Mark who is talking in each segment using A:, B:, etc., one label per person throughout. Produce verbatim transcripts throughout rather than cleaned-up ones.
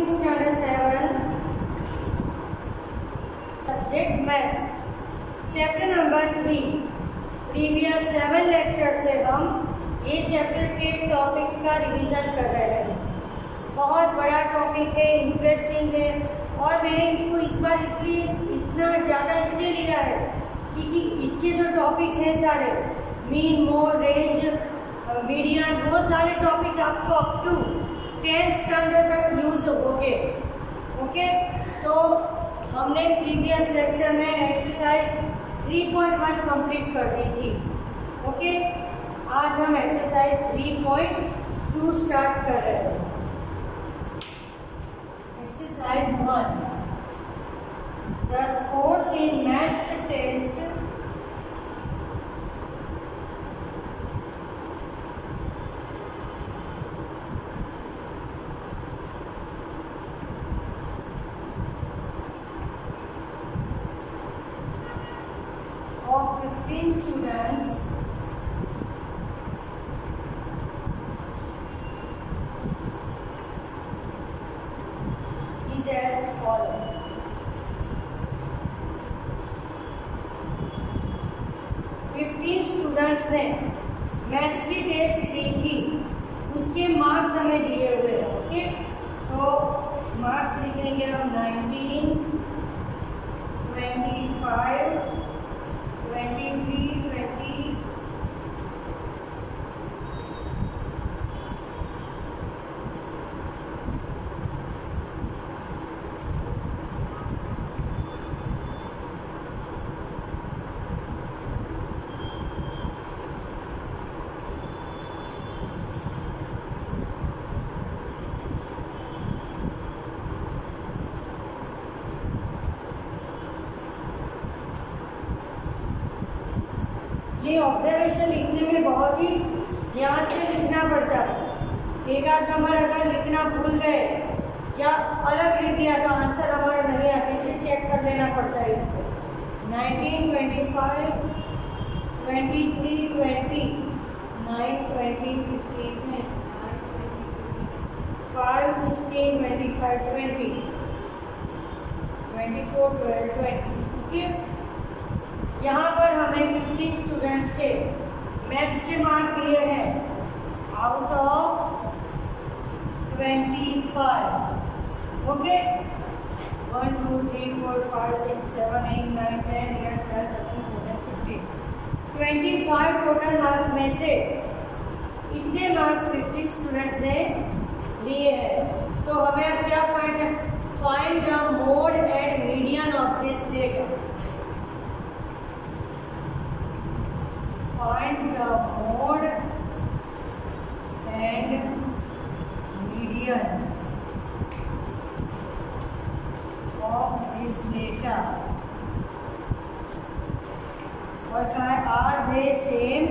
A: Standard seven, subject maths, chapter number three. Previous seven lecture से हम ये chapter के टॉपिक्स का रिवीजन कर रहे हैं। बहुत बड़ा टॉपिक है, इंटरेस्टिंग है, और मैंने इसको इस बार इसलिए इतना ज़्यादा इसलिए लिया है क्योंकि इसके जो टॉपिक्स हैं सारे मीन, मोड, रेंज, मीडियन, वो सारे टॉपिक्स आपको अप टू टेंथ स्टैंडर्ड तक यूज होंगे। ओके, तो हमने प्रीवियस लेक्चर में exercise three point one complete कर दी थी। ओके, आज हम exercise three point two start कर रहे हैं। Exercise one, the scores in maths test of fifteen students is as follows. Fifteen students ने मैथ्स की टेस्ट दी थी, उसके मार्क्स हमें दिए हुए हैं। ओके, तो मार्क्स लिखेंगे हम nineteen, twenty five, twenty three, twenty, ये ऑब्जर्वेशन लिखने में बहुत ही ध्यान से लिखना पड़ता है। एक आध नंबर अगर लिखना भूल गए या अलग लिख दिया तो आंसर हमारा नहीं आता, इसे चेक कर लेना पड़ता है इसको। Nineteen, twenty five, twenty three, twenty, nine, twenty, fifteen, five, sixteen, twenty five, twenty, twenty four, twelve, twenty. Okay, यहाँ पर हमें फिफ्टीन स्टूडेंट्स के मैथ्स के मार्क दिए हैं out of twenty five. Okay, one, two, three, four, five, six, seven, eight, nine, ten, eleven, twelve, thirteen, fourteen, fifteen, twenty five total marks में से इतने मार्क्स फिफ्टीन स्टूडेंट्स ने लिए हैं। तो हमें अब क्या find find the mode and median of this data. Find the mode and median of this data. और कहा है are they same?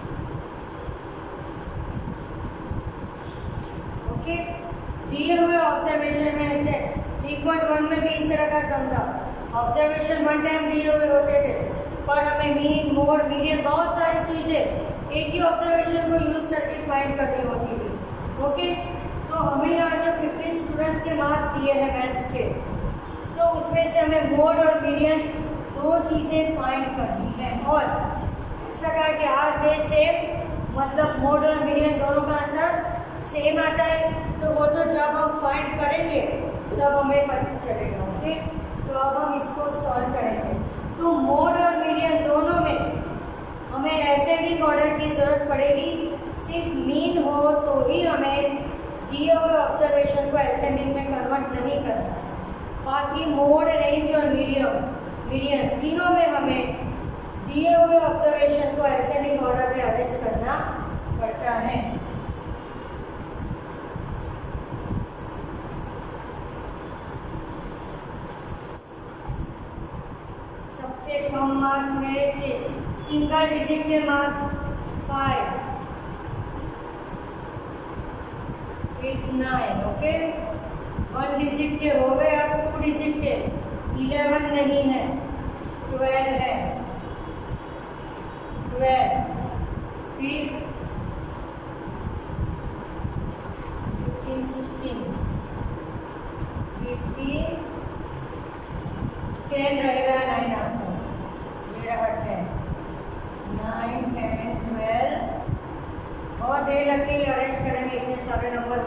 A: ओके, दिए हुए ऑब्जर्वेशन में से थ्री पॉइंट वन में भी इस तरह का समझा। ऑब्जर्वेशन वन टाइम दिए हुए होते थे, पर हमें मीन, मोड, मीडियन, बहुत सारी चीज़ें एक ही ऑब्जर्वेशन को यूज़ करके फाइंड करनी होती थी। ओके, तो हमें यहाँ जो फिफ्टीन स्टूडेंट्स के मार्क्स दिए हैं मैथ्स के, तो उसमें से हमें मोड और मीडियन दो चीज़ें फाइंड करनी है। और ऐसा कहा कि आर दे सेम, मतलब मोड और मीडियन दोनों का आंसर सेम आता है, तो वो तो जब हम फाइंड करेंगे तब हमें पता चलेगा। ओके, तो अब हम इसको सॉल्व करेंगे। तो मोड और मीडियन दोनों में हमें एसेंडिंग ऑर्डर की ज़रूरत पड़ेगी। सिर्फ मीन हो तो ही हमें दिए हुए ऑब्जर्वेशन को एसेंडिंग में कन्वर्ट नहीं करना। बाकी मोड, रेंज और मीडियम मीडियन तीनों में हमें दिए हुए ऑब्जर्वेशन को एसेंडिंग ऑर्डर में अरेंज करना पड़ता है। सबसे कम मार्क्स है से सिंगल डिजिट के marks five, eight, nine. Okay, one digit के हो गए, अब टू डिजिट के इलेवन नहीं है, ट्वेल्व है, ट्वेल्व, फिर फिफ्टीन, सिक्सटीन,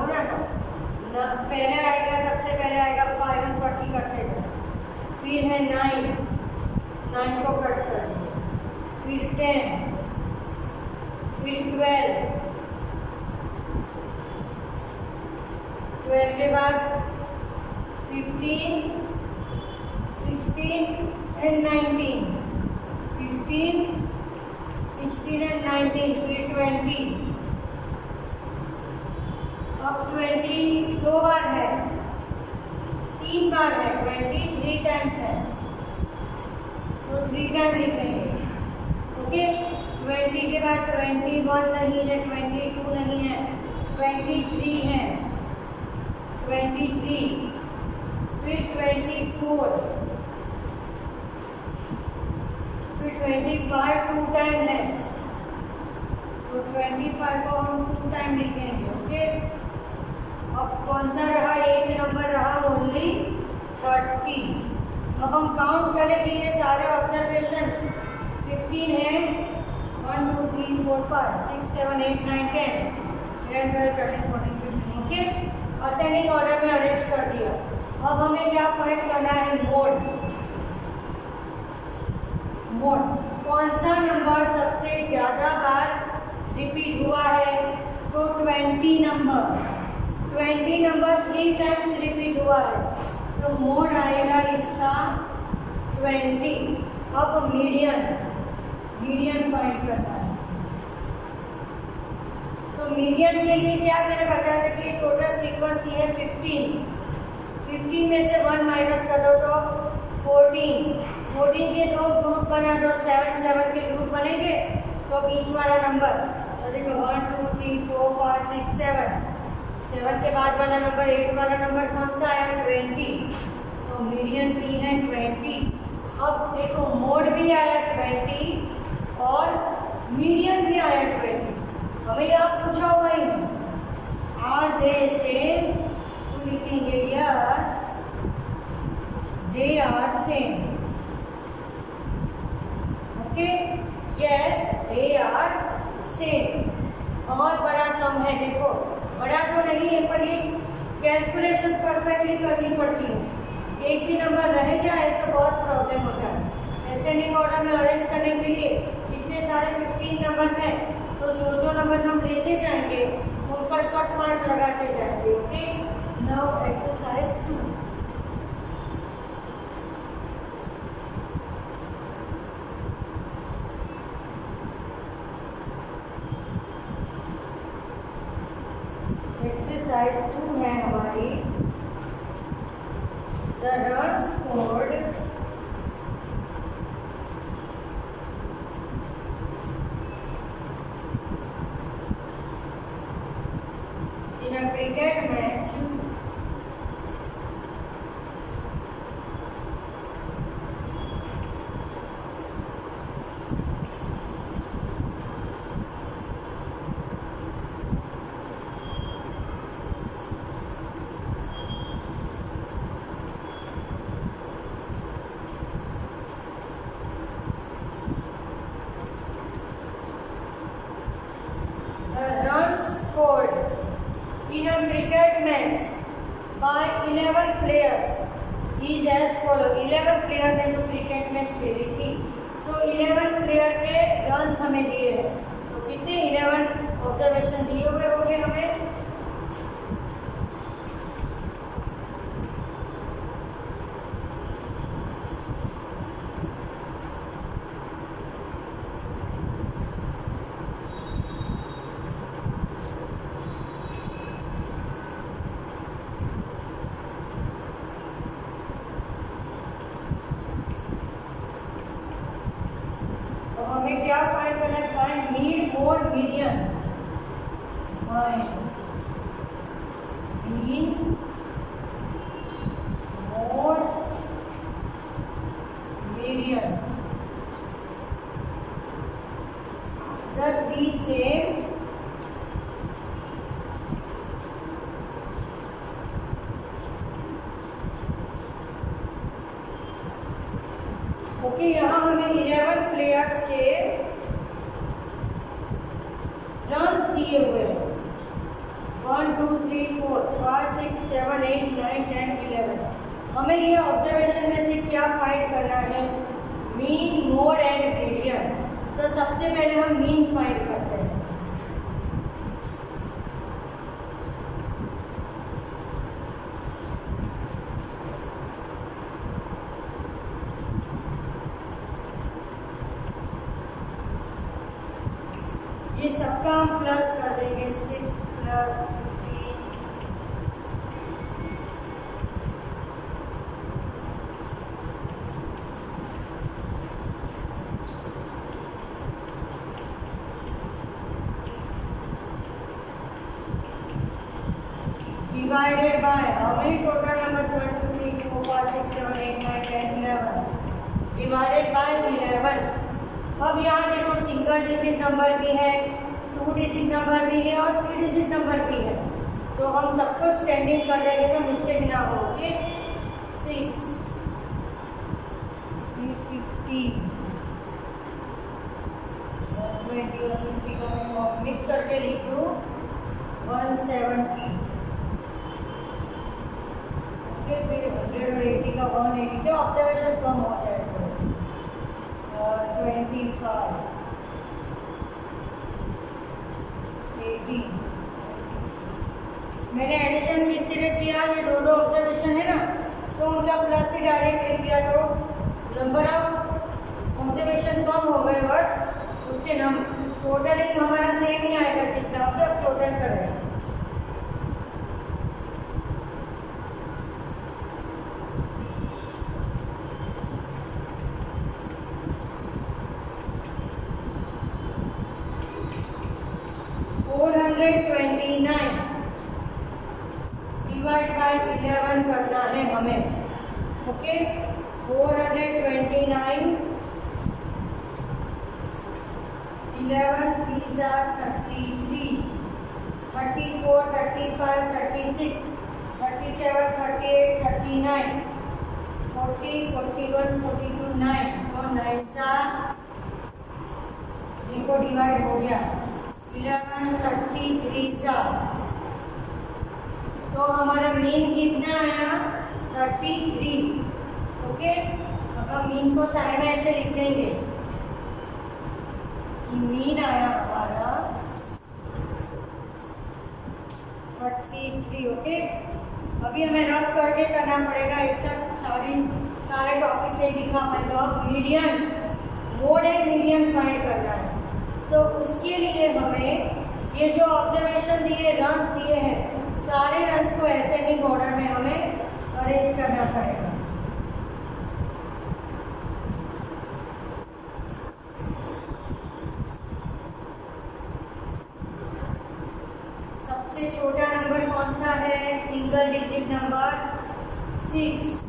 A: ना तो न, पहले आएगा, सबसे पहले आएगा फाइव, हम कट करते जाए, फिर है नाइन, नाइन को कट कर दीजिए, फिर टेन, फिर ट्वेल्व, ट्वेल्व के बाद fifteen, sixteen and nineteen, fifteen, sixteen and nineteen, फिर ट्वेंटी, अब ट्वेंटी दो बार है, तीन बार है, ट्वेंटी थ्री टाइम्स है, तो थ्री टाइम लिखेंगे। ओके, ट्वेंटी के बाद ट्वेंटी वन नहीं है, ट्वेंटी टू नहीं है, ट्वेंटी थ्री है, ट्वेंटी थ्री, फिर ट्वेंटी फोर, फिर ट्वेंटी फाइव टू टाइम है, तो ट्वेंटी फाइव को हम टू टाइम लिखेंगे। ओके, अब कौन सा रहा, एक नंबर रहा ओनली थर्टी। अब हम काउंट करें कि ये सारे ऑब्जर्वेशन फिफ्टीन है, one two three four five six seven eight nine ten eleven twelve thirteen fourteen fifteen. Okay, ascending order में अरेंज कर दिया। अब हमें क्या फाइंड करना है, मोड। मोड, कौन सा नंबर सबसे ज़्यादा बार रिपीट हुआ है, तो twenty number, twenty number three times repeat हुआ है, तो मोड आएगा इसका ट्वेंटी। अब मीडियन, मीडियन फाइंड करना है, तो मीडियन के लिए क्या मैंने बताया था कि टोटल फ्रीक्वेंसी है फिफ्टीन, फिफ्टीन में से वन माइनस कर दो तो फोर्टीन, फोर्टीन के दो ग्रुप बना दो, सेवन सेवन के ग्रुप बनेंगे, तो बीच वाला नंबर, तो देखो one two three four five six seven, seven के बाद वाला नंबर, एट वाला नंबर कौन सा आया, ट्वेंटी, तो मीडियन पी है ट्वेंटी। अब देखो मोड भी आया ट्वेंटी और मीडियन भी आया ट्वेंटी, हमें आप पूछा हुआ ही आर दे सेम, तो लिखेंगे yes they are same. Okay, yes they are same. और बड़ा सम है, देखो बड़ा तो नहीं है पर ये कैलकुलेशन परफेक्टली करनी पड़ती है, एक भी नंबर रह जाए तो बहुत प्रॉब्लम होता है। असेंडिंग ऑर्डर में अरेंज करने के लिए इतने सारे फिफ्टीन नंबर्स हैं, तो जो जो नंबर्स हम लेते जाएंगे उन पर कट मार्क लगाते जाएंगे। Okay, now exercise two. Exercise two है हमारी, the run scored in a cricket match in a cricket match by eleven players is as follow। Eleven player ने जो क्रिकेट मैच खेली थी, तो इलेवन प्लेयर के रन्स हमें दिए हैं, तो कितने इलेवन ऑब्जर्वेशन दिए हुए होंगे हमें, हमें क्या फाइंड करना है, find mean mode median, find mean mode median, the three same okay. यहाँ हमें इलेवन प्लेयर्स के रन्स दिए हुए हैं, वन टू थ्री फोर करना है मीन, मोड एंड मीडियन। तो सबसे पहले हम मीन फाइंड करते हैं। ये सबका हम प्लस कर देंगे, six plus fifteen, divided by how many total numbers, one two three four five six seven eight nine ten eleven, divided by eleven. अब यहाँ देखो सिंगल डिजिट नंबर भी है, टू डिजिट नंबर भी है और थ्री डिजिट नंबर भी है, तो हम सबको स्टैंडिंग कर देंगे तो मिस्टेक ना हो। ओके, सिक्स, फिफ्टी, ट्वेंटी और फिफ्टी को मैं मिक्स करके लिख लूँ, वन सेवेंटी, फिर हंड्रेड और एटी का वन एटी के ऑब्जर्वेशन कम हो जाए और ट्वेंटी फाइव, एटी। मैंने एडिशन किसी ने किया, ये दो दो ऑब्जर्वेशन है ना, तो उनका प्लस ही डायरेक्ट लिख दिया, तो नंबर ऑफ ऑब्जर्वेशन कम हो गए बट उसके नम टोटलिंग हमारा सेम ही आएगा जितना होगा। अब टोटल करें, four hundred twenty nine divide by eleven करना है हमें। Okay, four hundred twenty nine, eleven three ज़ा thirty three, thirty four, thirty five, thirty six, thirty seven, thirty eight, thirty nine, forty, forty one, forty two, nine, तो nine ज़ा देखो divide हो गया, eleven, thirty three ज़ा, तो हमारा mean कितना आया, थर्टी थ्री। ओके, अब हम मीन को साइड में ऐसे लिख देंगे कि मीन आया हमारा थर्टी थ्री। ओके, अभी हमें रफ करके करना पड़ेगा, एक साथ सारी सारे टॉपिक से दिखा पाए। तो अब median, mode and median find करना है, तो उसके लिए हमें ये जो ऑब्जर्वेशन दिए, रन्स दिए हैं, सारे रन्स को एसेंडिंग ऑर्डर में हमें अरेंज करना पड़ेगा। सबसे छोटा नंबर कौन सा है, single digit number, six,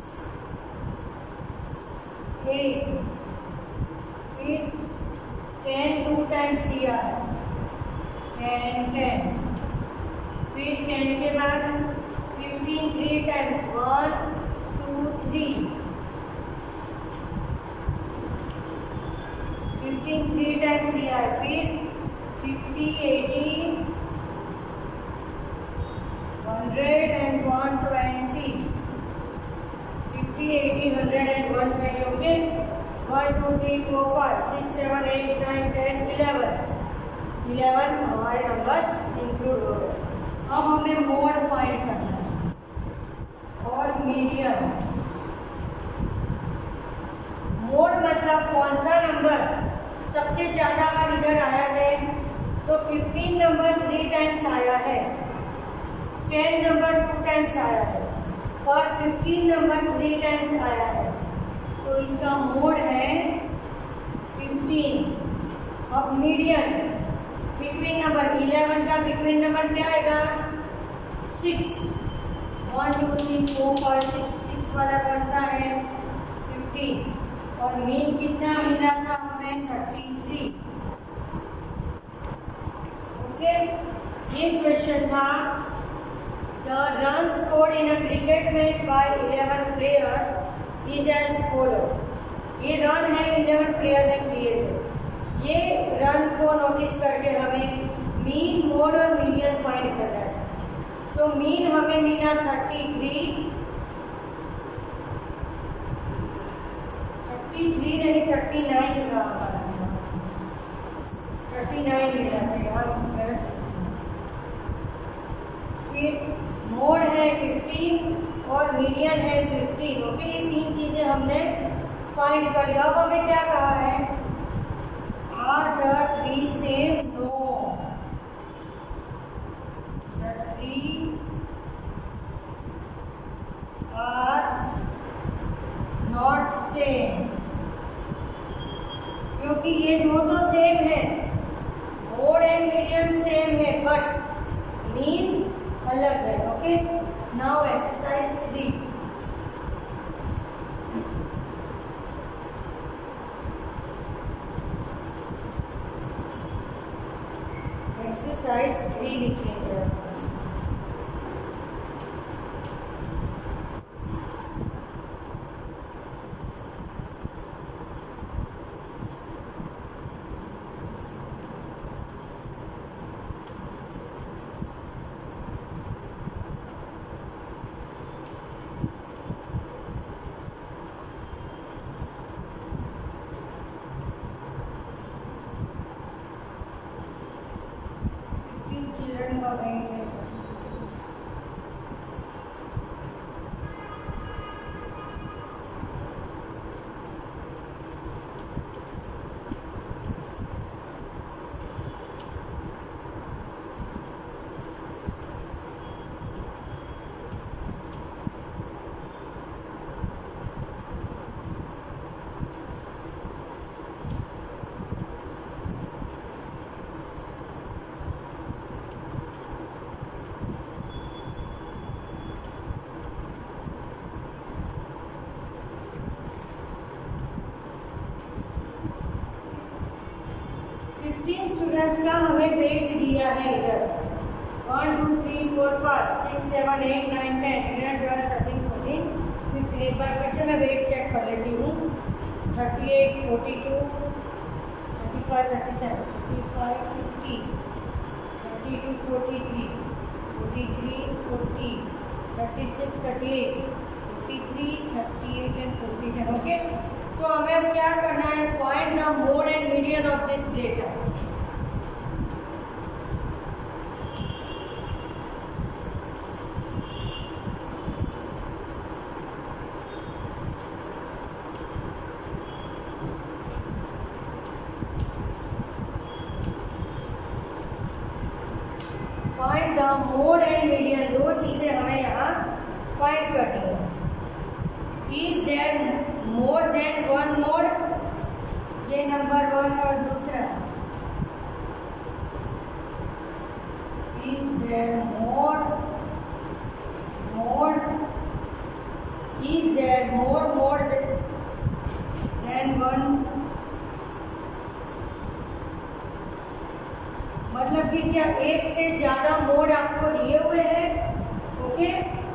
A: eight, फिर टेन टू टाइम्स दिया है, टेन टेन, फिर टेन के बाद fifteen three times, one two three, fifteen three times दिया है, फिर fifty, eighty, hundred and one twenty, fifty, eighty, hundred and one twenty. Okay, one two three four five six seven eight nine ten eleven, eleven हमारे numbers include हो गए। अब हमें mode find करना है और मीडियन। मोड मतलब कौन सा नंबर सबसे ज़्यादा बार इधर आया है, तो फिफ्टीन नंबर थ्री टाइम्स आया है, टेन नंबर टू टाइम्स आया है और फिफ्टीन नंबर थ्री टाइम्स आया है, तो इसका मोड है फिफ्टीन। अब मीडियन, बिटवीन नंबर, इलेवन का बिटवीन नंबर क्या आएगा, six, one two three four five six, six वाला कौन सा है, फिफ्टीन, और मीन कितना मिला था हमें, थर्टी थ्री। ओके, ये क्वेश्चन था, the run scored in a cricket match by eleven players is as follow. ये रन है इलेवन प्लेयर ने किए थे, ये रन को नोटिस करके हमें मीन, मोड और मीडियन फाइंड करना है। तो मीन हमें मिला थर्टी थ्री, फिफ्टी थ्री नहीं थर्टी नाइन का हमारा थर्टी नाइन मिला था, यहाँ गलत लिखा। फिर मोड है फिफ्टीन और मीडियन है फिफ्टीन। ओके, ये तीन चीज़ें हमने फाइंड कर लिया। अब हमें क्या कहा है, are the three same? No, the three are not same, क्योंकि ये दो तो सेम है, मोड एंड मीडियन सेम है, बट मीन अलग है। Okay, now exercise three. Exercise three लिखेंगे। चिल्ड्रन का वेट है फिफ्टीन स्टूडेंट्स का हमें वेट दिया है इधर, one two three four five six seven eight nine ten eleven twelve thirteen fourteen fifteen. एक बार फिर से मैं वेट चेक कर लेती हूँ। Thirty eight forty two thirty five thirty seven fifty five fifty thirty two forty three forty three forty thirty six thirty eight forty three thirty eight and forty seven. Okay, तो हमें अब क्या करना है, find the mode and median of this data. Find the mode and median, दो चीजें हमें यहाँ फाइंड करनी है। Is there more than one mode, ये नंबर वन और दूसरा is there more mode is there more mode than one, मतलब कि क्या एक से ज्यादा मोड आपको दिए हुए हैं। Okay,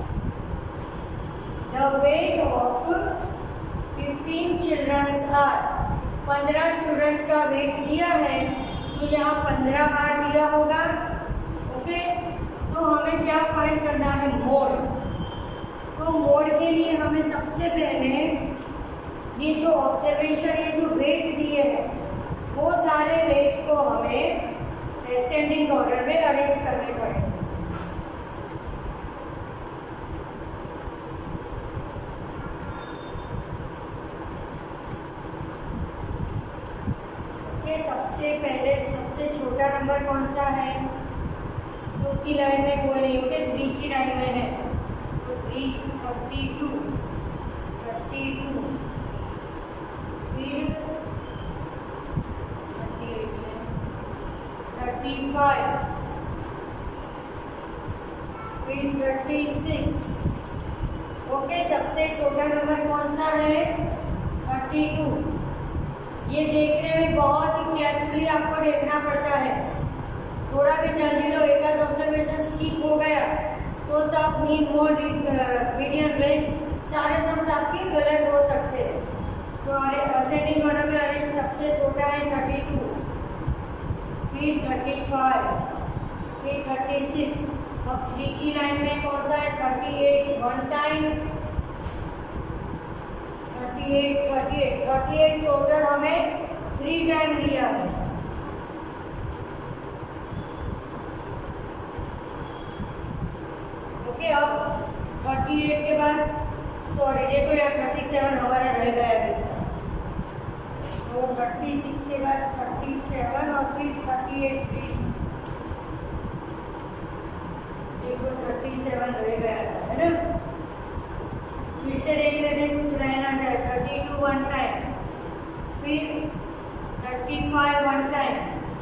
A: the weight of fifteen childrens are, पंद्रह स्टूडेंट्स का वेट दिया है, तो यहाँ पंद्रह बार दिया होगा। ओके, तो हमें क्या फाइंड करना है, मोड। तो मोड के लिए हमें सबसे पहले ये जो ऑब्जर्वेशन, ये जो वेट दिए हैं, वो सारे वेट को हमें असेंडिंग ऑर्डर में अरेंज करने पड़ेंगे। सबसे पहले सबसे छोटा नंबर कौन सा है, टू की लाइन में कोई नहीं, ओके, थ्री की लाइन में है, तो three thirty two thirty two फिर थर्टी एट है, थर्टी फाइव फिर थर्टी सिक्स। ओके, सबसे छोटा नंबर कौन सा है, थर्टी टू। ये देखने में बहुत ही केयरफुली आपको देखना पड़ता है, थोड़ा भी जल्दी लो, एक आध ऑब्जर्वेशन स्किप हो गया तो सब मीन मोड मीडियन रेंज सारे सम्स आपके गलत हो सकते हैं। तो असेंडिंग ऑर्डर में अरेंज सबसे छोटा है थर्टी टू, फिर थर्टी फाइव, फिर थर्टी सिक्स। अब थ्री की लाइन में कौन सा है, thirty eight one time, thirty thirty eight thirty eight thirty eight total हमें थ्री टाइम दिया है। ओके, अब थर्टी एट के बाद सॉरी देखो यार थर्टी सेवन हमारा रह गया है, तो थर्टी सिक्स के बाद थर्टी सेवन और फिर थर्टी एट थ्री देखो थर्टी सेवन रह गया है ना। फिर से देख रहे थे कुछ रहना चाहिए। थर्टी टू वन टाइम, फिर थर्टी फाइव वन टाइम,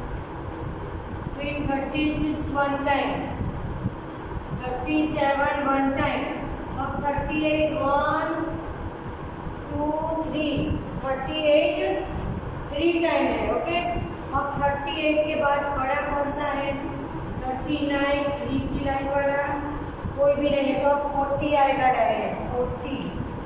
A: फिर thirty six one time, thirty seven one time, अब thirty eight one two three thirty eight three time है। ओके, अब थर्टी एट के बाद बड़ा कौन सा है? थर्टी नाइन, थ्री की लाइन बड़ा कोई भी नहीं है, तो अब फोर्टी आएगा direct. Forty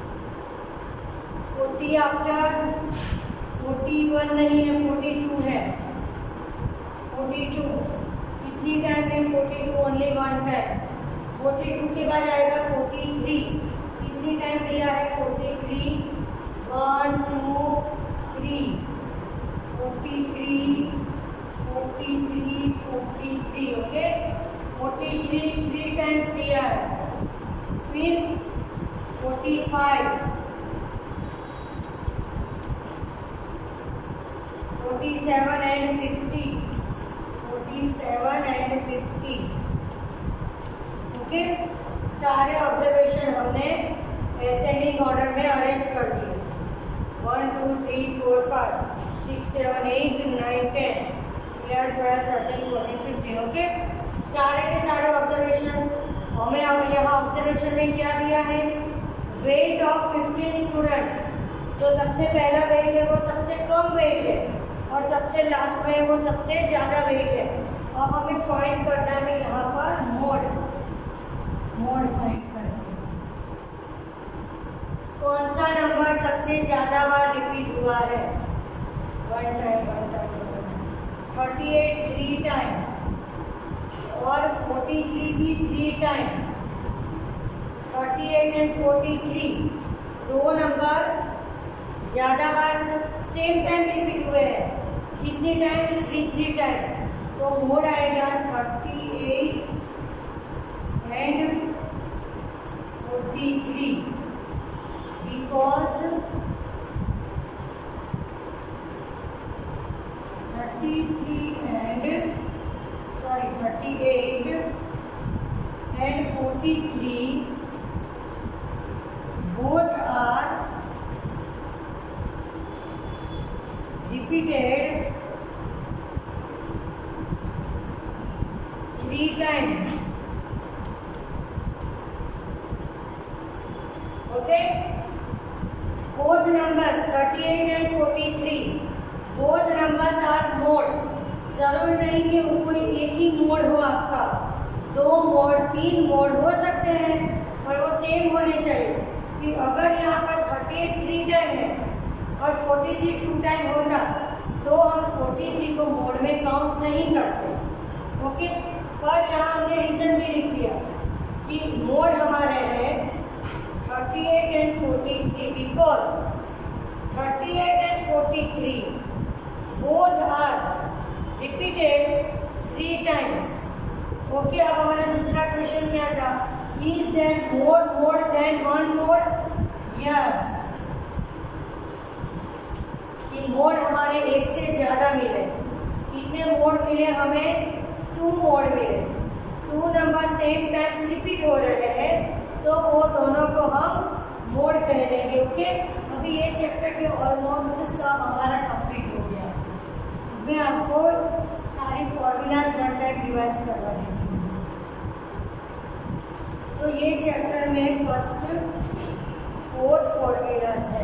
A: forty after forty one नहीं है, फोर्टी टू है। फोर्टी टू कितनी टाइम है? Forty two only one time. Forty two के बाद आएगा फोर्टी थ्री, कितनी टाइम दिया है? Forty three, one two three, forty three, forty three, forty three. Okay, forty three three times दिया है। फिर forty five, forty seven and fifty, forty seven and fifty. Okay, सारे ऑब्जर्वेशन हमने ascending order में arrange कर दिए। One two three four five six seven eight nine ten eleven twelve thirteen fourteen fifteen. Okay, सारे के सारे observation हमें अब यहाँ ऑब्जर्वेशन में क्या दिया है? Weight of fifteen students. तो सबसे पहला वेट है वो सबसे कम वेट है और सबसे लास्ट में वो सबसे ज़्यादा वेट है। अब हमें फाइंड करना है यहाँ पर मोड मोड फाइंड करना है। कौन सा नंबर सबसे ज़्यादा बार रिपीट हुआ है? One time one time thirty eight three time और फोर्टी थ्री भी three time. Thirty eight and forty three दो नंबर ज़्यादा बार सेम टाइम रिपीट हुए हैं। कितने टाइम? Three three time. तो मोड आएगा thirty eight and forty three because thirty three and sorry thirty eight and forty three both are repeated three times. Okay, both numbers thirty-eight and forty-three both numbers are mode. जरूर नहीं कि कोई एक ही mode हो आपका, दो mode तीन mode हो सकते हैं और वो सेम होने चाहिए। कि अगर यहाँ पर थर्टी एट थ्री टाइम है और फोर्टी थ्री टू टाइम होता तो हम फोर्टी थ्री को मोड में काउंट नहीं करते। ओके, पर यहाँ हमने रीज़न भी लिख दिया कि मोड हमारे है thirty eight and forty three because thirty eight and forty three both are repeated three times. Okay, अब हमारा दूसरा क्वेश्चन क्या था? Is there more mode than one mode? Yes. कि मोड हमारे एक से ज़्यादा मिले। कितने मोड मिले हमें? टू मोड मिले। Two number same times repeat हो रहे हैं तो वो दोनों को हम मोड कह देंगे। ओके, अभी ये चैप्टर के ऑलमोस्ट सब हमारा कंप्लीट हो गया। मैं आपको सारी फॉर्मूलाज वन टाइम डिवाइस करवा देंगे। तो ये चैप्टर में फर्स्ट फोर फॉर्मूलाज है।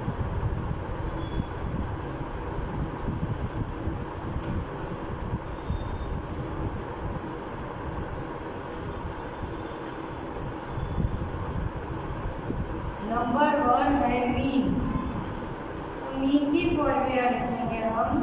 A: नंबर वन है मीन। तो मीन की फॉर्मूला लिखेंगे हम।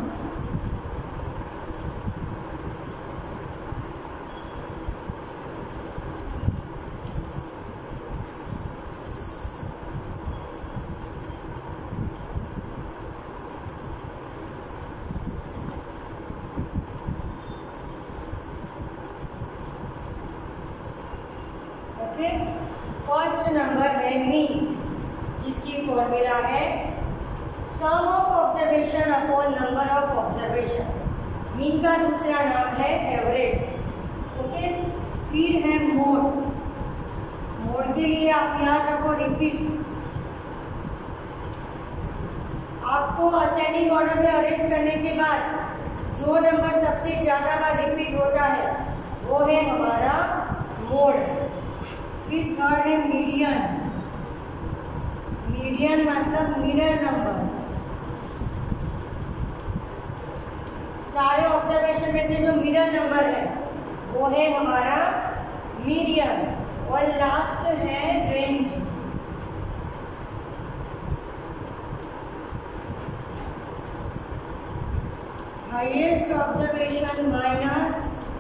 A: फर्स्ट नंबर है मीन, जिसकी फॉर्मूला है sum of observation upon number of observation. Mean का दूसरा नाम है एवरेज। ओके, फिर है मोड। मोड के लिए आप याद रखो रिपीट। आपको असेंडिंग ऑर्डर में अरेंज करने के बाद जो नंबर सबसे ज़्यादा बार रिपीट होता है वो है हमारा मोड। फिर थर्ड है मीडियन। मीडियन मतलब मिडल नंबर। सारे ऑब्जर्वेशन में से जो मिडल नंबर है वो है हमारा मीडियन। और लास्ट है range. Highest observation minus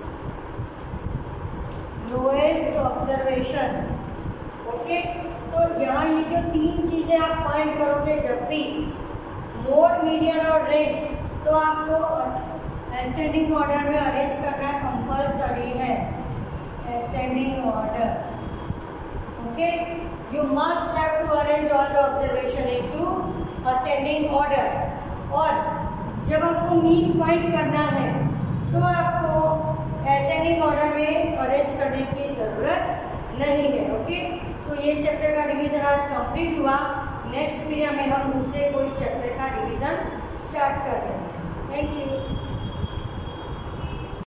A: lowest observation. Okay, तो यहाँ ये जो तीन चीजें आप फाइंड करोगे जब भी मोड, मीडियन और रेंज, तो आपको असेंडिंग ऑर्डर में अरेंज करना कंपल्सरी है। Ascending order. Okay, you must have to arrange all the observation into ascending order. और जब आपको मीन फाइंड करना है तो आपको असेंडिंग ऑर्डर में अरेंज करने की ज़रूरत नहीं है। ओके, तो ये चैप्टर का रिवीजन आज कंप्लीट हुआ। नेक्स्ट पीरियड में हम दूसरे कोई चैप्टर